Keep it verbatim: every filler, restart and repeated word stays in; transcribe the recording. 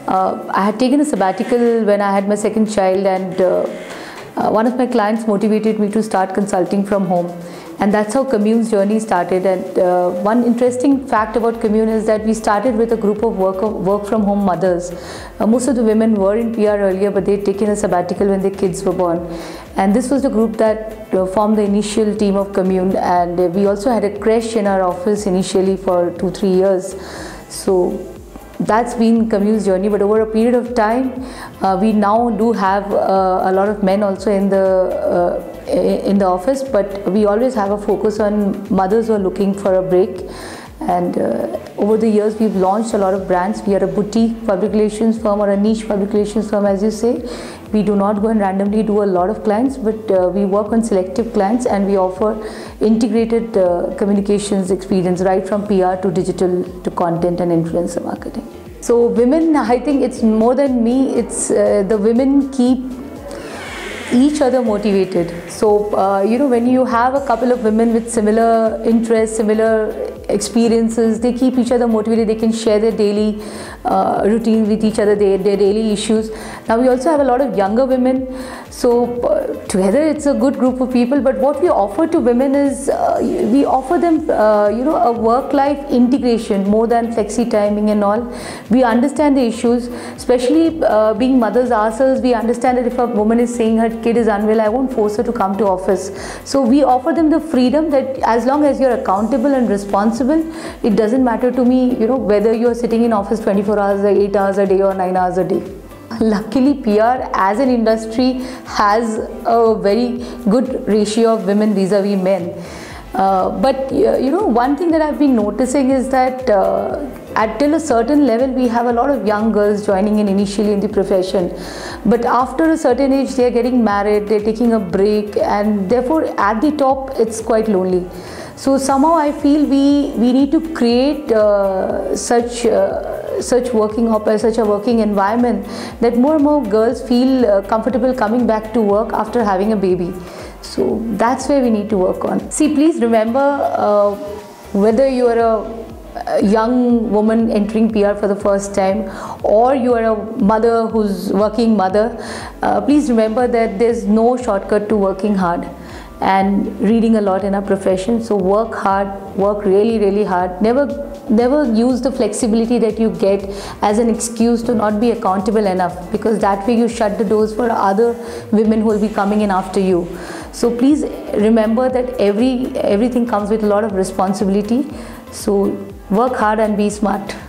Uh, I had taken a sabbatical when I had my second child, and uh, uh, one of my clients motivated me to start consulting from home. And that's how Kommune's journey started. And uh, one interesting fact about Kommune is that we started with a group of work, of work from home mothers. Uh, most of the women were in P R earlier, but they'd taken a sabbatical when their kids were born. And this was the group that uh, formed the initial team of Kommune. And uh, we also had a creche in our office initially for two, three years. So that's been Kommune's journey. But over a period of time, uh, we now do have uh, a lot of men also in the uh, in the office, but we always have a focus on mothers who are looking for a break. And uh, over the years, we've launched a lot of brands. We are a boutique public relations firm, or a niche public relations firm, as you say. We do not go and randomly do a lot of clients, but uh, we work on selective clients, and we offer integrated uh, communications experience, right from P R to digital to content and influencer marketing. So women, I think it's more than me, it's uh, the women keep each other motivated. So uh, you know, when you have a couple of women with similar interests, similar experiences, they keep each other motivated. They can share their daily uh, routine with each other, their, their daily issues. Now we also have a lot of younger women, so uh, together it's a good group of people. But what we offer to women is uh, we offer them uh, you know, a work-life integration more than flexi timing and all. We understand the issues, especially uh, being mothers ourselves. We understand that if a woman is saying her kid is unwell, I won't force her to come to office. So we offer them the freedom that as long as you're accountable and responsible, it doesn't matter to me, you know, whether you're sitting in office twenty-four hours, eight hours a day or nine hours a day. Luckily, P R as an industry has a very good ratio of women vis-a-vis men. Uh, but uh, you know, one thing that I've been noticing is that uh, at till a certain level, we have a lot of young girls joining in initially in the profession. But after a certain age, they are getting married, they're taking a break, and therefore at the top, it's quite lonely. So somehow I feel we we need to create uh, such uh, such working op such a working environment that more and more girls feel uh, comfortable coming back to work after having a baby. So that's where we need to work on. See, please remember, uh, whether you are a a young woman entering P R for the first time, or you are a mother who's working mother, uh, please remember that there's no shortcut to working hard and reading a lot in our profession. So work hard, work really, really hard. Never, never use the flexibility that you get as an excuse to not be accountable enough, because that way you shut the doors for other women who will be coming in after you. So please remember that every everything comes with a lot of responsibility. So work hard and be smart.